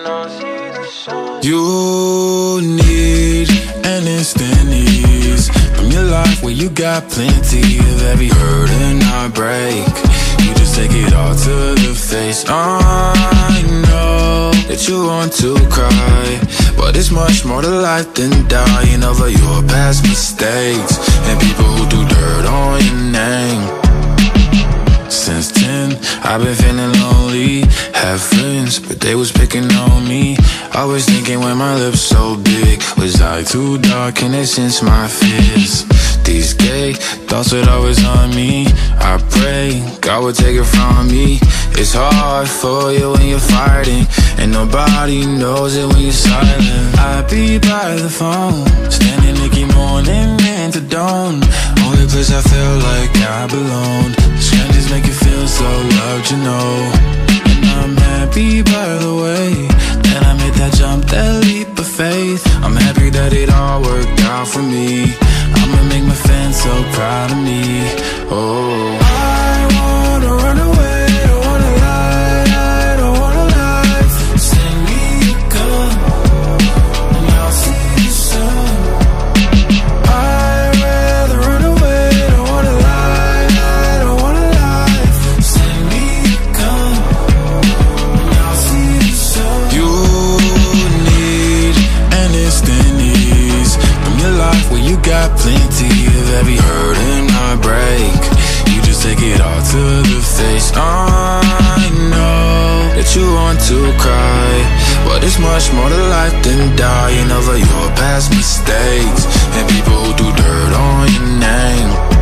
You need an instant ease from your life where you got plenty of every hurt and heartbreak. You just take it all to the face. I know that you want to cry, but it's much more to life than dying over your past mistakes and people who do dirt on your name. Since 10, I've been feeling lonely. Had friends, but they was picking on me. Always thinking when my lips so big, was I too dark and they sense my fears? These gay thoughts would always on me. I pray God would take it from me. It's hard for you when you're fighting, and nobody knows it when you're silent. I be by the phone, standing Nicky morning into dawn. Only place I feel like I belong. Strangers make you feel so loved, you know. And I'm happy by the way that I made that jump, that leap of faith. I'm happy that it all worked out for me. I'ma make my fans so proud of me. Oh, I wanna run away, don't wanna lie, I don't wanna lie. Send me a gun and I'll see you soon. I'd rather run away, don't wanna lie, I don't wanna lie. Send me a gun and I'll see you soon. You need an instant ease from your life where you got plenty of every hurt and heartbreak. You just take it all to the face. I know that you want to cry, but it's much more to life than dying over your past mistakes and people who do dirt on your name.